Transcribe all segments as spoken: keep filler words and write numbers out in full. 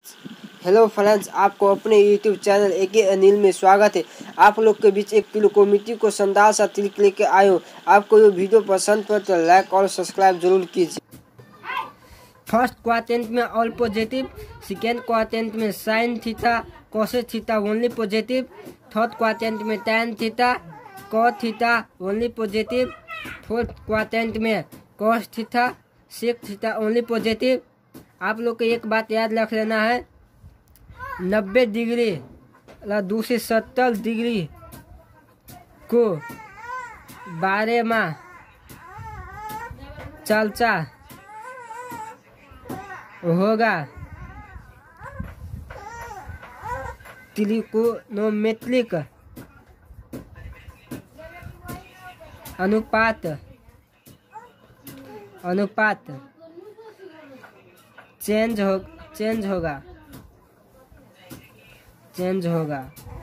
Hello friends, आपको अपने YouTube channel ए के अनिल में स्वागत है। आप लोग के बीच एक किलो कॉमेडी को शानदार सा ट्रिक लेके आए हो। आपको ये वीडियो पसंद पर तो लाइक और सब्सक्राइब जरूर कीजिए। फर्स्ट क्वाड्रेंट में ऑल पॉजिटिव, सेकेंड क्वाड्रेंट में sine theta cosec theta only positive, third quadrant में tan theta cos theta only positive, fourth quadrant में cos theta sec theta only positive. आप लोग को एक बात याद रख लेना है, नब्बे डिग्री दो सौ सत्तर डिग्री को बारे में चर्चा होगा। त्रिकोणमितिक अनुपात अनुपात चेंज हो चेंज होगा चेंज होगा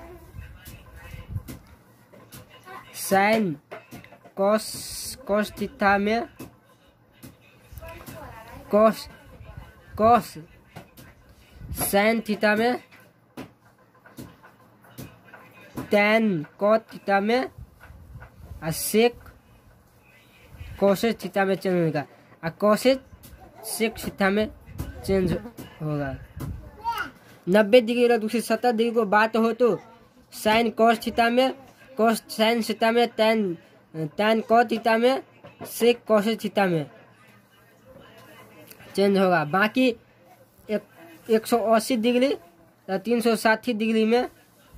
साइन कॉस कॉस थीटा में कॉस कॉस साइन थीटा में टैन कॉस थीटा में और सेक कोसेक थीटा में चेंज होगा और कोसेक सेक थीटा में चेंज होगा। नब्बे डिग्री और दूसरी सत्तर डिग्री को बात हो तो साइन कॉस थीटा में कॉस साइन थीटा में टैन टैन कॉस थीटा में सेक कोसेक थीटा में चेंज होगा। बाकी एक एक सौ अस्सी डिग्री या तीन सौ साठ डिग्री में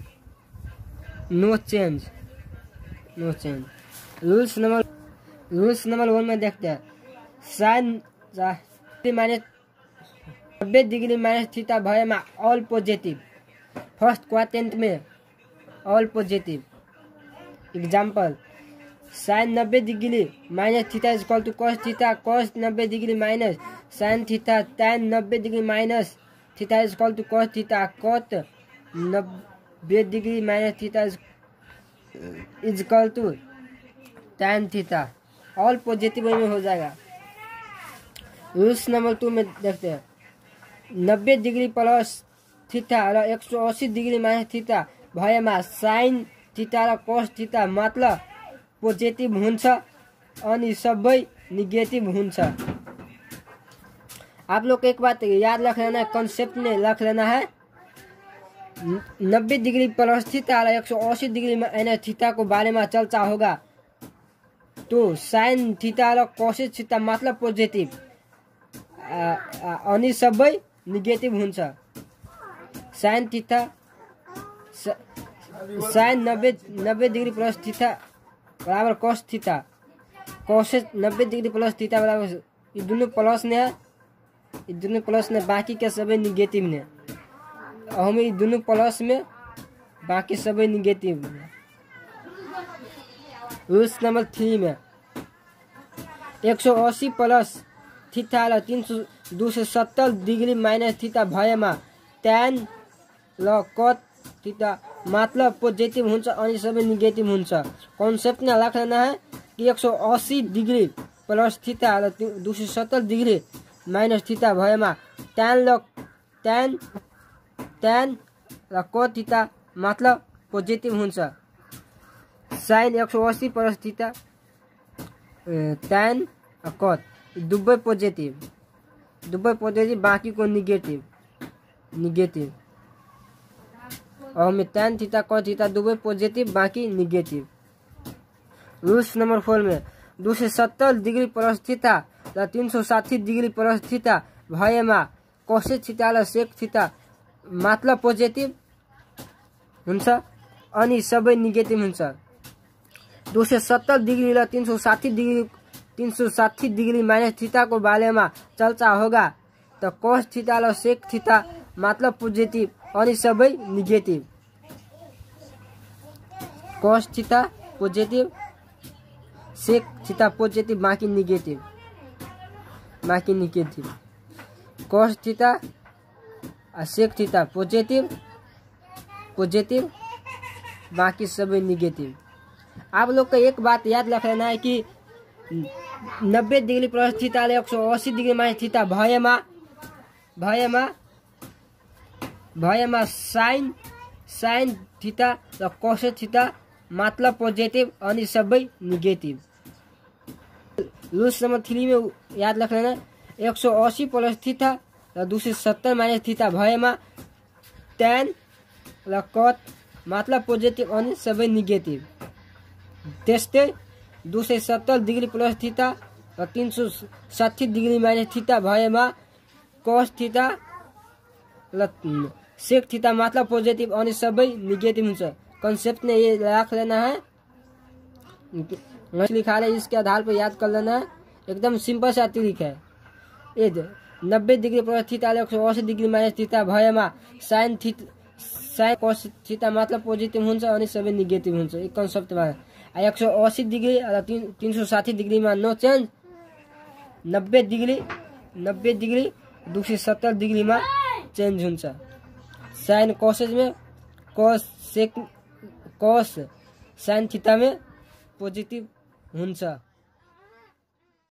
no change no change. Rules number rules number one में देखते हैं। साइन माइनस नब्बे डिग्री माइनस थीटा भय में ऑल पॉजिटिव, फर्स्ट क्वाड्रेंट में ऑल पॉजिटिव। एग्जाम्पल, साइन नब्बे degree minus theta is equal to cos theta cos नब्बे degree minus sine theta tan नब्बे degree minus theta is equal to cos theta cot नब्बे degree minus theta is equal to tan theta. All positive में हो जाएगा। Rules number two में देखते हैं। नब्बे डिग्री प्लस थीटा और एक सौ अस्सी डिग्री माइनस थीटा भएमा साइन थीटा र कोस थीटा मतलब पोजिटिभ हुन्छ अनि सबै निगेटिभ हुन्छ। आप लोग को एक बात याद रख लेना है, कॉन्सेप्ट में रख लेना है। नब्बे डिग्री प्लस थीटा और एक सौ अस्सी डिग्री माइनस थीटा को बारे में चर्चा होगा तो साइन थीटा र कोसेक थीटा मतलब पोजिटिभ अनि सबै निगेटिभ हुन्छ। साइन थीटा साइन नब्बे नब्बे डिग्री प्लस थीटा बराबर कॉस थीटा कोसेक नब्बे डिग्री प्लस थीटा बराबर ये दोनों प्लस ने है, ये दोनों प्लस ने बाकी के सबै निगेटिव ने। हम ये दोनों प्लस में बाकी सबै निगेटिव में। रूल्स नंबर थ्री में एक सौ अस्सी प्लस थीटा र तीन सौ दो सौ सत्तर डिग्री माइनस थीटा भएमा टैन र कट थीटा मतलब पोजिटिभ हुन्छ अनि सबै निगेटिभ हुन्छ। कन्सेप्ट में राख लेना है कि एक सौ अस्सी डिग्री प्लस थीटा र दो सौ सत्तर डिग्री माइनस थीटा भएमा टैन र टैन टैन र कट थीटा मतलब पोजिटिभ हुन्छ। साइन एक सौ अस्सी प्लस थीटा टैन र कट दुबै पोजिटिभ दुबै पोजिटिभ बाकी को निगेटिभ निगेटिभ और हमें टैन थीटा कॉस थीटा दुबै पोजिटिभ बाकी निगेटिभ। रूल्स नंबर फोर में दो सौ सत्तर डिग्री प्लस थीटा र तीन सौ साठी डिग्री प्लस थीटा भएमा कोसेक थीटा र सेक थीटा मतलब पोजिटिभ हुन्छ अनि सबै निगेटिभ हुन्छ। दो सौ सत्तर डिग्री र तीन सौ साठी डिग्री तीन सौ साठी डिग्री माइनस थीटा को बारे में चर्चा होगा तो कॉस थीटा र सेक थीटा मतलब पोजिटिभ अनि सबै negative. Cos theta positive sec theta positive बाकी निगेटिभ बाकी निगेटिभ। कॉस थीटा और सेक थीटा पोजिटिभ पोजिटिभ बाकी सबै निगेटिभ। आप लोग को एक बात याद रख लेना है कि नब्बे डिग्री प्लस थीटा एक सौ अस्सी डिग्री माइनस थीटा भएमा भएमा भएमा साइन साइन थीटा र कोसेक थीटा मतलब पोजिटिभ अनि सबै नेगेटिभ। रुल्स नंबर थ्री में याद रख लेना एक सौ अस्सी प्लस थीटा र दो सौ सत्तर माइनस थीटा भएमा टेन र कट मतलब पोजिटिभ अनि सबै नेगेटिभ। त्यस्तै दो सौ सत्तर डिग्री प्लस थीटा र तीन सौ साठी डिग्री माइनस थीटा भएमा कोस थीटा र सेक थीटा मतलब पॉजिटिव और सबै निगेटिव हुन्छ। कंसेप्ट ने ये रख लेना है, लिखा है, इसके आधार पर याद कर लेना है। एकदम सिंपल सा तरीका है। ये नब्बे डिग्री प्लस थीटा एक सौ अस्सी डिग्री माइनस थीटा भएमा sine theta sine cos theta मतलब पोजिटिभ हुन्छ अनि सबै नेगेटिभ हुन्छ। एक कन्सेप्ट भयो। एक सौ अस्सी डिग्री र तीन सौ साठी डिग्री में नो चेंज, नब्बे डिग्री नब्बे डिग्री दो सौ सत्तर डिग्री में चेंज हुन्छ। साइन कोसेज में cos sec cos sine theta में पोजिटिभ हुन्छ।